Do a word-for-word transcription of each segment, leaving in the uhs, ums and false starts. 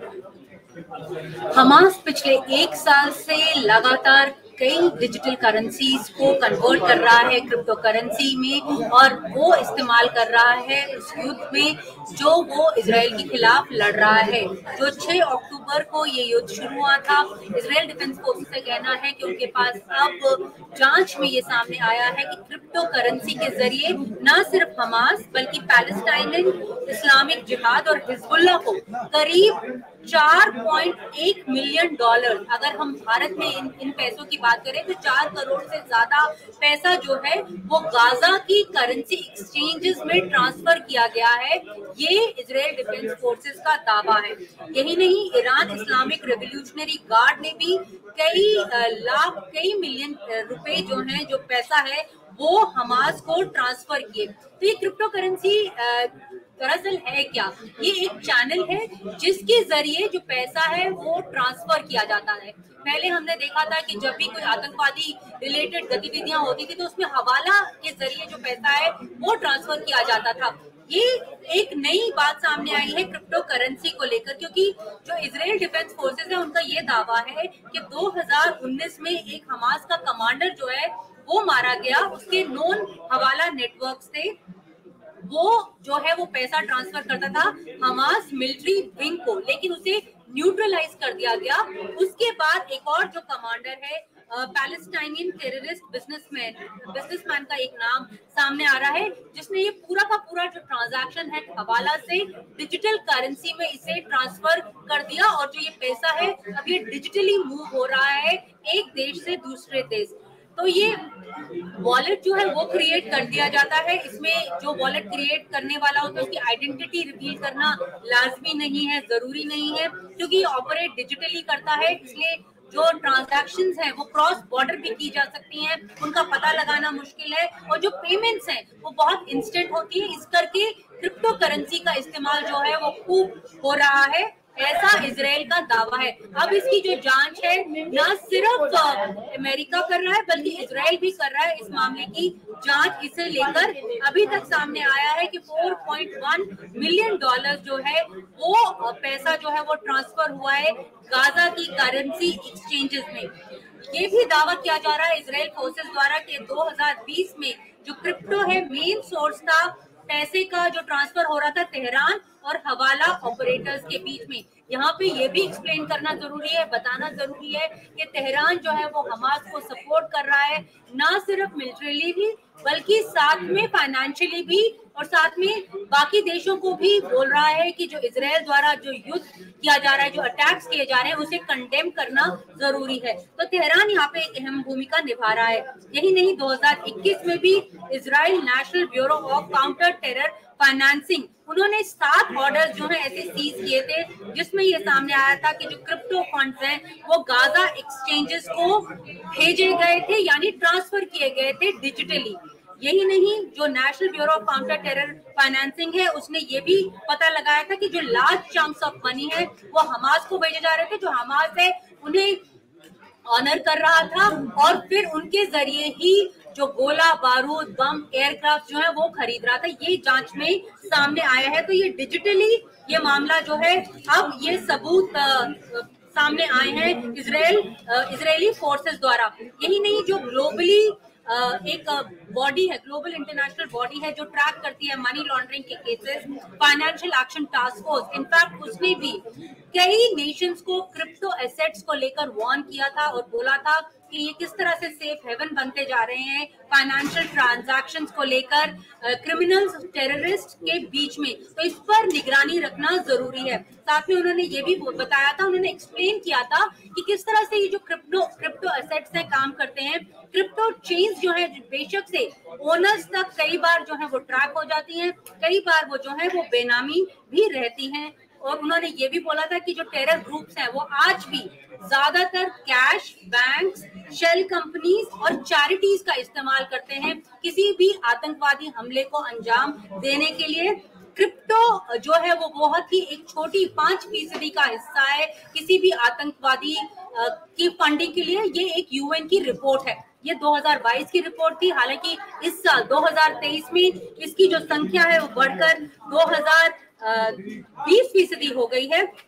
Hamas पिछले एक साल से लगातार कई डिजिटल करेंसीज को कन्वर्ट कर रहा है क्रिप्टो करेंसी में, और वो इस्तेमाल कर रहा है उस युद्ध में जो वो इजराइल के खिलाफ लड़ रहा है। जो छह अक्टूबर को ये युद्ध शुरू हुआ था, इजराइल डिफेंस फोर्सेस का कहना है कि उनके पास अब जांच में ये सामने आया है कि क्रिप्टो करेंसी के जरिए न सिर्फ हमास बल्कि पैलेस्टाइनियन इस्लामिक जिहाद और हिजबुल्लाह को करीब चार पॉइंट एक मिलियन डॉलर, अगर हम भारत में इन इन पैसों की बात करें तो चार करोड़ से ज्यादा पैसा जो है वो गाजा की करेंसी एक्सचेंजेस में ट्रांसफर किया गया है। ये इजराइल डिफेंस फोर्सेस का दावा है। यही नहीं, ईरान इस्लामिक रेवोल्यूशनरी गार्ड ने भी कई लाख कई मिलियन रुपए जो हैं, जो पैसा है वो हमास को ट्रांसफर किए। तो ये क्रिप्टो करेंसी दरअसल है क्या? ये एक चैनल है जिसके जरिए जो पैसा है वो ट्रांसफर किया जाता है। पहले हमने देखा था कि जब भी कोई आतंकवादी रिलेटेड गतिविधियां होती थी तो उसमें हवाला के जरिए जो पैसा है वो ट्रांसफर किया जाता था। ये एक नई बात सामने आई है क्रिप्टो करेंसी को लेकर, क्योंकि जो इजराइल डिफेंस फोर्सेस है उनका ये दावा है कि दो हज़ार उन्नीस में एक हमास का कमांडर जो है वो मारा गया। उसके नॉन हवाला नेटवर्क से वो जो है वो पैसा ट्रांसफर करता था हमास मिलिट्री विंग को, लेकिन उसे न्यूट्रलाइज कर दिया गया। उसके बाद एक और जो कमांडर है पैलेस्टाइनियन टेररिस्ट बिजनेसमैन बिजनेसमैन का एक नाम सामने आ रहा है, जिसने ये पूरा का पूरा जो ट्रांजैक्शन है हवाला से डिजिटल करेंसी में इसे ट्रांसफर कर दिया, और जो ये पैसा है अब ये डिजिटली मूव हो रहा है एक देश से दूसरे देश। तो ये वॉलेट जो है वो क्रिएट कर दिया जाता है। इसमें जो वॉलेट क्रिएट करने वाला होता है उसकी आइडेंटिटी रिवील करना लाजमी नहीं है, जरूरी नहीं है, क्योंकि ये ऑपरेट डिजिटली करता है। इसलिए जो ट्रांजैक्शंस हैं वो क्रॉस बॉर्डर भी की जा सकती हैं, उनका पता लगाना मुश्किल है, और जो पेमेंट्स हैं वो बहुत इंस्टेंट होती है। इस करके क्रिप्टो करेंसी का इस्तेमाल जो है वो खूब हो रहा है, ऐसा इजराइल का दावा है। अब इसकी जो जांच है न सिर्फ अमेरिका कर रहा है बल्कि इजराइल भी कर रहा है। इस मामले की जांच इसे लेकर अभी तक सामने आया है कि चार पॉइंट एक मिलियन डॉलर जो है वो पैसा जो है वो ट्रांसफर हुआ है गाजा की करेंसी एक्सचेंजेस में। ये भी दावा किया जा रहा है इजराइल फोर्सेस द्वारा कि दो हज़ार बीस में जो क्रिप्टो है मेन सोर्स था पैसे का जो ट्रांसफर हो रहा था तेहरान और हवाला ऑपरेटर्स के बीच में। यहाँ पे ये भी एक्सप्लेन करना जरूरी है, बताना जरूरी है कि तेहरान जो है वो हमास को सपोर्ट कर रहा है, ना सिर्फ मिलिट्रीली भी बल्कि साथ में फाइनेंशियली भी, और साथ में बाकी देशों को भी बोल रहा है कि जो इजराइल द्वारा जो युद्ध किया जा रहा है, जो अटैक्स किए जा रहे हैं, उसे कंडेम करना जरूरी है। तो तेहरान यहाँ पे एक अहम भूमिका निभा रहा है। यही नहीं, दो हज़ार इक्कीस में भी Israel national bureau of counter terror financing, उन्होंने सात ऑर्डर जो है ऐसे सीज किए थे जिसमें ये सामने आया था कि जो क्रिप्टो फंड्स हैं वो गाजा एक्सचेंजेस को भेजे गए थे, यानी ट्रांसफर किए गए थे डिजिटली। यही नहीं, जो national bureau of counter terror financing है उसने ये भी पता लगाया था कि जो लार्ज चंक्स ऑफ मनी है वो हमास को भेजे जा रहे थे, जो हमास है उन्हें ऑनर कर रहा था, और फिर उनके जरिए ही जो गोला बारूद बम एयरक्राफ्ट जो है वो खरीद रहा था। ये जांच में सामने आया है। तो ये डिजिटली ये मामला जो है अब ये सबूत आ, सामने आए हैं इजराइल इजरायली फोर्सेस द्वारा। यही नहीं, जो ग्लोबली एक बॉडी है, ग्लोबल इंटरनेशनल बॉडी है जो ट्रैक करती है मनी लॉन्ड्रिंग के cases, financial action task force, in fact उसने भी कई नेशंस को क्रिप्टो एसेट्स को लेकर वार्न किया था और बोला था कि ये किस तरह से सेफ हेवन बनते जा रहे हैं फाइनेंशियल ट्रांजैक्शंस को लेकर क्रिमिनल्स टेररिस्ट के बीच में। तो इस पर निगरानी रखना जरूरी है। साथ में उन्होंने ये भी बताया था, उन्होंने एक्सप्लेन किया था कि किस तरह से ये जो क्रिप्टो क्रिप्टो एसेट्स है काम करते हैं। क्रिप्टो चेन्स जो है बेशक से ओनर्स तक कई बार जो है वो ट्रैक हो जाती हैं, कई बार वो जो है वो बेनामी भी रहती हैं। और उन्होंने ये भी बोला था कि जो टेरर ग्रुप्स हैं वो आज भी ज्यादातर कैश, बैंक्स, शेल कंपनीज और चैरिटीज का इस्तेमाल करते हैं किसी भी आतंकवादी हमले को अंजाम देने के लिए। क्रिप्टो जो है वो बहुत ही एक छोटी पांच फीसदी का हिस्सा है किसी भी आतंकवादी की फंडिंग के लिए। ये एक यूएन की रिपोर्ट है, ये दो हज़ार बाईस की रिपोर्ट थी। हालांकि इस साल दो हज़ार तेईस में इसकी जो संख्या है वो बढ़कर दो हज़ार बीस फीसदी हो गई है।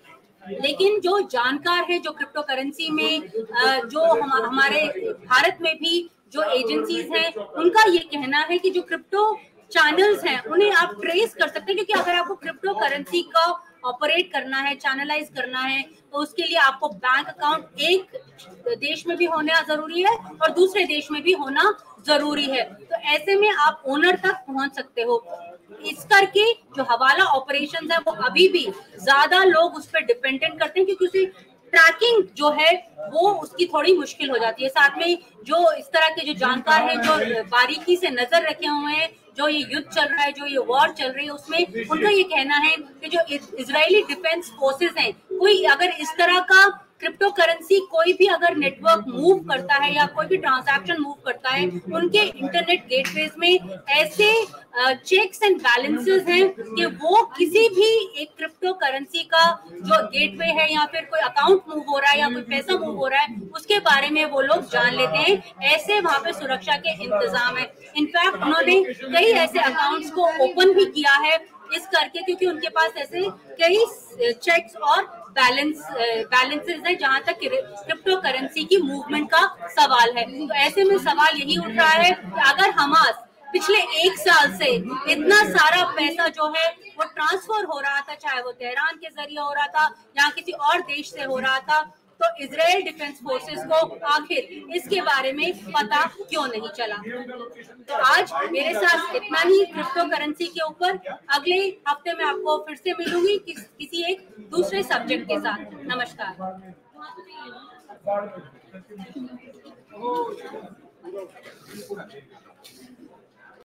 लेकिन जो जानकार है, जो क्रिप्टो करेंसी में जो हम, हमारे भारत में भी जो एजेंसीज हैं, उनका ये कहना है कि जो क्रिप्टो चैनल्स हैं उन्हें आप ट्रेस कर सकते हैं, क्योंकि अगर आपको क्रिप्टो करेंसी का ऑपरेट करना है, चैनलाइज करना है, तो उसके लिए आपको बैंक अकाउंट एक देश में भी होना जरूरी है और दूसरे देश में भी होना जरूरी है। तो ऐसे में आप ओनर तक पहुंच सकते हो। इस करके जो हवाला ऑपरेशंस है वो अभी भी ज्यादा लोग उस पर डिपेंडेंट करते हैं, क्योंकि उसे ट्रैकिंग जो है वो उसकी थोड़ी मुश्किल हो जाती है। साथ में जो इस तरह के जो जानकार हैं, जो बारीकी से नजर रखे हुए हैं, जो ये युद्ध चल रहा है, जो ये वॉर चल रही है, उसमें उनका ये कहना है कि जो इजरायली डिफेंस फोर्सेस हैं, कोई अगर इस तरह का क्रिप्टो करेंसी कोई भी अगर नेटवर्क मूव करता है या कोई भी ट्रांजैक्शन मूव करता है, उनके इंटरनेट गेटवेज में ऐसे चेक्स एंड बैलेंसेस हैं कि वो किसी भी एक क्रिप्टो करेंसी का जो गेटवे है या फिर कोई अकाउंट मूव हो रहा है या कोई पैसा मूव हो रहा है, उसके बारे में वो लोग जान लेते हैं। ऐसे वहां पे सुरक्षा के इंतजाम है। इनफैक्ट उन्होंने कई ऐसे अकाउंट्स को ओपन भी किया है इस करके, क्योंकि उनके पास ऐसे कई चेक्स और बैलेंस बैलेंसेस है जहां तक क्रिप्टो करेंसी की मूवमेंट का सवाल है। तो ऐसे में सवाल यही उठ रहा है कि अगर हमास पिछले एक साल से इतना सारा पैसा जो है वो ट्रांसफर हो रहा था, चाहे वो तेहरान के जरिए हो रहा था या किसी और देश से हो रहा था, तो इजराइल डिफेंस फोर्सेस को आखिर इसके बारे में पता क्यों नहीं चला। तो आज मेरे साथ इतना ही क्रिप्टो करेंसी के ऊपर। अगले हफ्ते में आपको फिर से मिलूंगी किस, किसी एक दूसरे सब्जेक्ट के साथ। नमस्कार।